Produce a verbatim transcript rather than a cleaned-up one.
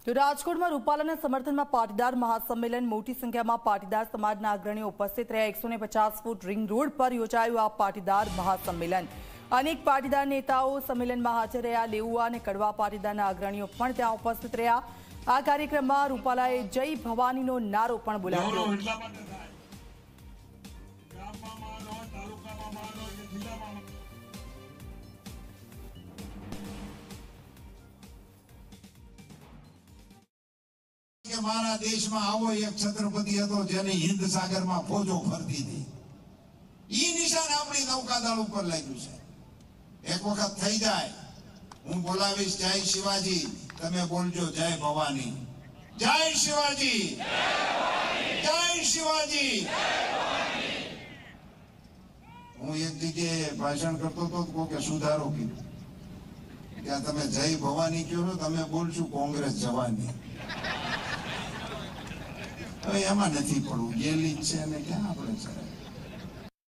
તો રાજકોટમાં રૂપાલાના સમર્થનમાં પાટીદાર મહાસંમેલન મોટી સંખ્યામાં પાટીદાર સમાજના અગ્રણીઓ ઉપસ્થિત રહ્યા। એકસો પચાસ ફૂટ રિંગ રોડ પર યોજાયું આ પાટીદાર મહાસંમેલન। અનેક પાટીદાર નેતાઓ સંમેલનમાં હાજર રહ્યા। લેઉવા અને કડવા પાટીદારના અગ્રણીઓ પણ ત્યાં ઉપસ્થિત રહ્યા। આ કાર્યક્રમમાં રૂપાલાએ જય ભવાનીનો નારો પણ બોલાવ્યો। हमारा देश में आवो एक छत्रपति હતો જેને હિન્દ સાગરમાં ફોજો ફરતી હતી। ઈ નિશાન આપણી નૌકાદળ ઉપર લાગ્યું છે। એક વખત થઈ જાય હું બોલાવીશ જય શિવાજી, તમે બોલજો જય ભવાની। જય શિવાજી, જય શિવાજી। હું એક જગ્યાએ ભાષણ કરતો હતો તો કે સુધારો કીધું કે તમે જય ભવાની કહો છો, તમે બોલશું કોંગ્રેસ જવાની। હવે એમાં નથી પડવું, ગેલી જ છે ને ક્યાં આપણે છે।